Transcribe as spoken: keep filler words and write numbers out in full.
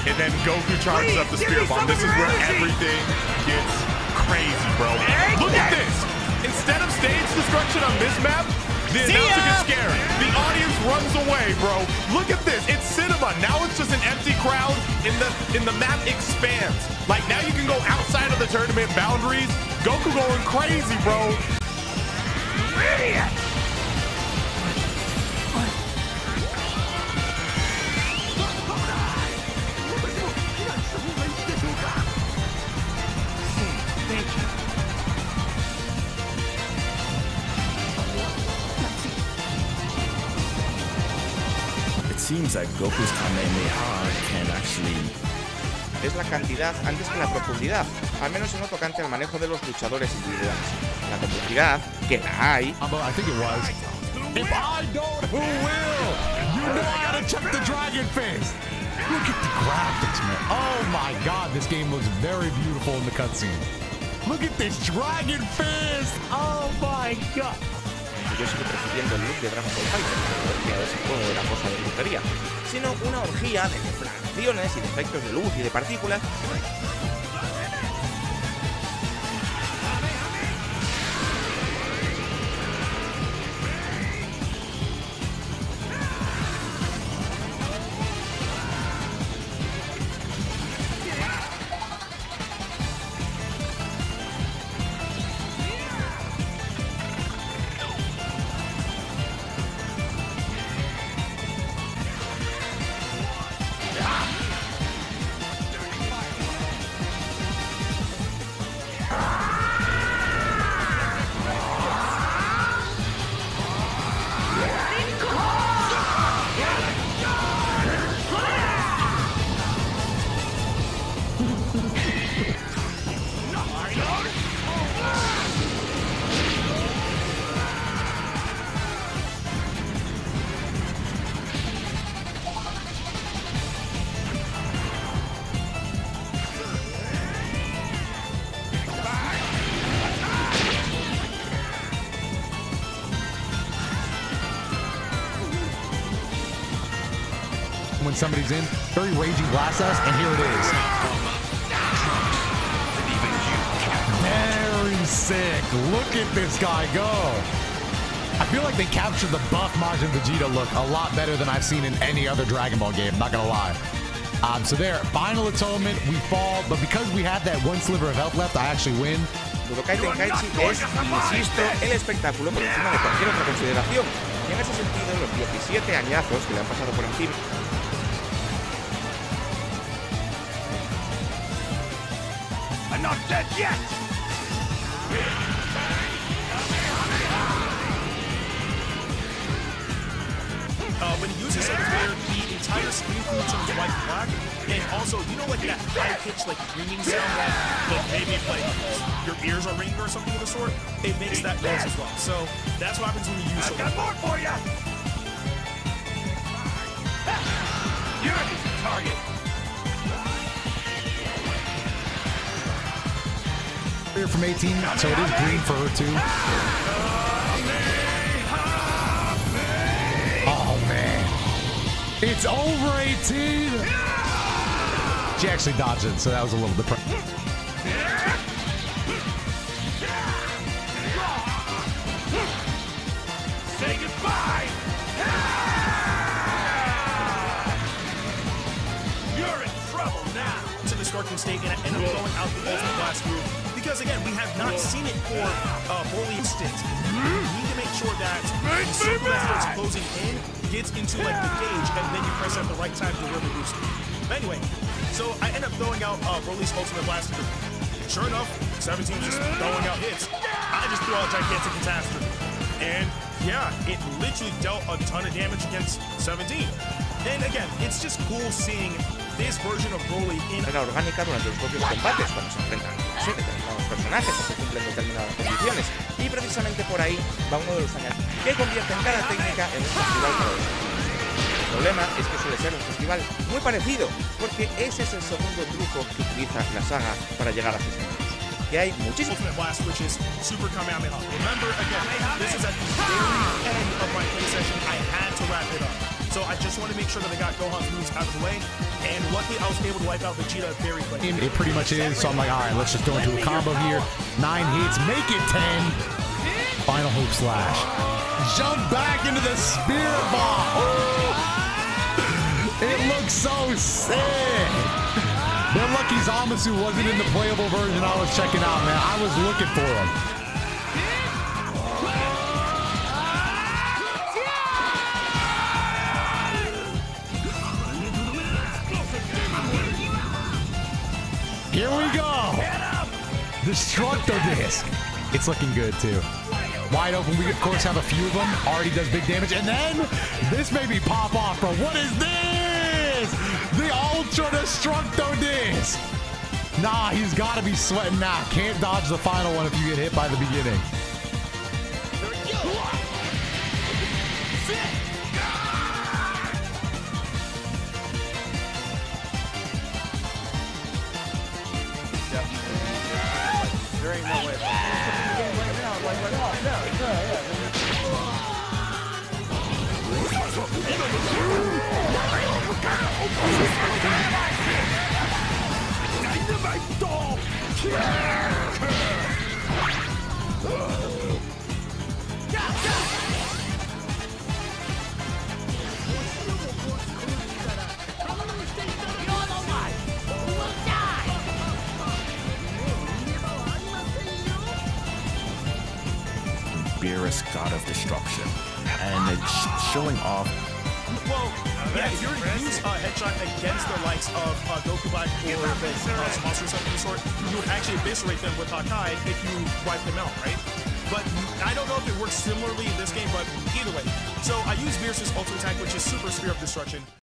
and then Goku charges up the Spirit Bomb. This is where everything gets crazy, bro. Look at this. Instead of stage destruction on this map, the announcer gets scared. The audience runs away, bro. Look at this. It's cinema. Now it's just an empty crowd, and the and the map expands. Like, now you can go outside of the tournament boundaries. Goku going crazy, bro. Idiot. Seems like Goku's Kamehameha can actually... Es la cantidad antes que la profundidad, al menos en lo tocante al manejo de los luchadores individuales. La complejidad, que la hay... I think it was. If I don't, who will? You know how to check the Dragon Fist. Look at the graphics, man. Oh my god, this game looks very beautiful in the cutscene. Look at this Dragon Fist. Oh my god. Yo sigo prefiriendo el look de Dragon Ball Fighter, porque ese juego era cosa de brujería, sino una orgía de deflagraciones y de efectos de luz y de partículas. When somebody's in, very raging blast us, and here it is. Very sick. Look at this guy go. I feel like they captured the buff Majin Vegeta look a lot better than I've seen in any other Dragon Ball game, not gonna lie. Um, so there, final atonement, we fall, but because we have that one sliver of health left, I actually win. Budokai Tenkaichi es, insisto, el espectáculo por encima de cualquier otra consideración. Y en ese sentido, los diecisiete añazos que le han pasado por encima... I'm not dead yet! Uh, when he uses Sega Player, the entire screen turns white and black, and also, you know, like that high pitch, like ringing sound that, like maybe like your ears are ringing or something of the sort, it makes that noise as well. So that's what happens when you use. I've got more for you. You're a target. Here from eighteen, so it is green for her too. Oh man, it's over eighteen. She actually dodged it, so that was a little depressing. Say goodbye. You're in trouble now. To the Scorpion State and end up going out the Ultimate Blast move. Because again, we have not seen it for uh, Broly instant. We need to make sure that the circle that starts closing in gets into like the gauge, and then you press at the right time to really boost it. But anyway, so I end up throwing out uh, Broly's Ultimate Blast. Sure enough, seventeen just throwing out hits. I just threw out Gigantic Catastrophe, and yeah, it literally dealt a ton of damage against seventeen. And again, it's just cool seeing this version of Broly in manera orgánica durante los propios combates cuando se enfrentan a determinados personajes o se cumplen determinadas condiciones, y precisamente por ahí va uno de los añadidos que convierten cada técnica en un festival para los El problema es que suele ser un festival muy parecido, porque ese es el segundo truco que utiliza la saga para llegar a sus finales. Que hay muchísimos. Ultimate Blast, which is Super Kamehameha. Remember, again, this is at the very end of my play session. I had to wrap it up. So I just want to make sure that I got Gohan's moves out of the way and luckily I was able to wipe out Vegeta very quickly. It pretty much is, so I'm like, all right, let's just go into a combo here. Nine hits, make it ten. Final hope slash. Jump back into the spirit bomb. Ooh. It looks so sick. They're lucky Zamasu wasn't in the playable version I was checking out, man. I was looking for him. Here we go. Destructo Disc. It's looking good too. Wide open. We of course have a few of them. Already does big damage. And then this made me pop off, bro. What is this? The Ultra Destructo Disc. Nah, he's got to be sweating now. Can't dodge the final one if you get hit by the beginning. There ain't no way. Right now, like right now, yeah, yeah, yeah. Beerus, God of Destruction, and it's showing off. Well, yeah, if you're to use a uh, headshot against the likes of uh, Gokubai or the uh, monsters of some sort, you would actually eviscerate them with Hakai if you wipe them out, right? But I don't know if it works similarly in this game, but either way. So I use Beerus' ultimate attack, which is Super Spear of Destruction.